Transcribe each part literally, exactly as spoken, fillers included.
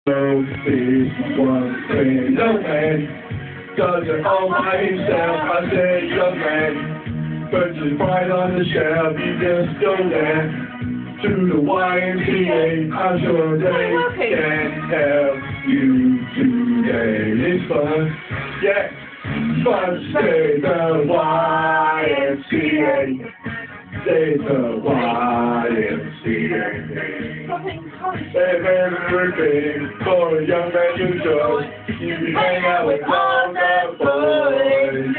So this one thing, young man does it all by himself. I said, young man, but just right on the shelf. You just go there to the Y M C A. I'm sure they can help you today. It's fun, yeah, fun. Say the Y M C A. Say the Y M C A. They've everything for a young man to do. You can hang out with all the boys.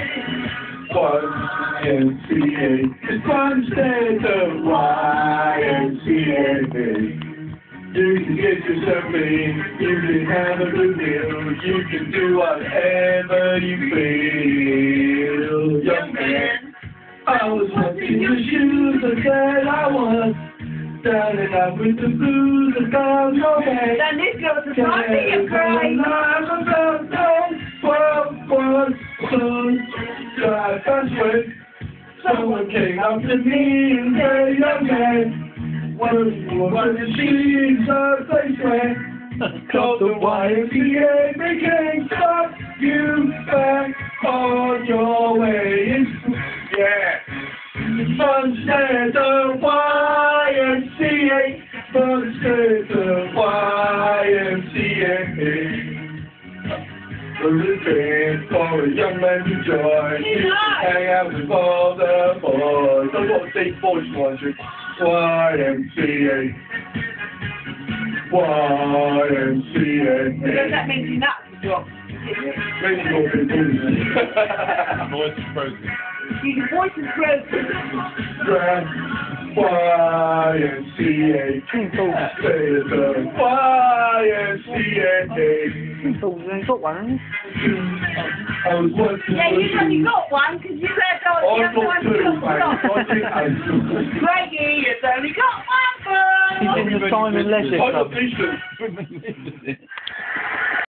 Y M C A. It's fun. Stay the Y M C A. You can get yourself in. You can have a good meal. You can do whatever you feel. Young man, I was once in your shoes. I said I was. Down and out with the blues about your head. Then this goes to party and cry. I'm about to well, was soon. Drive fast way. Someone came up to me and said, young man, what was the she's a place where called the Y M C A. They can't stop you back on your way. It's, yeah. Sunset the Y M C A, Sunset the Y M C A. Living for a young man to join. You can hang out with all the boys. That's what Steve Boys wanted. Y M C A. Y M C A. Does that mean you're not the job? Maybe you'll be doing Voice is frozen. Your voice is broken. Grand Y M C A. Say the Y M C A. You've got one. I was working. Yeah, you've only got one because you said that Oh, the I've other got one two, was mate. not. I think I took. Greggy, you've only got one, girl. He's in the Simon Leisure I Club. got these two.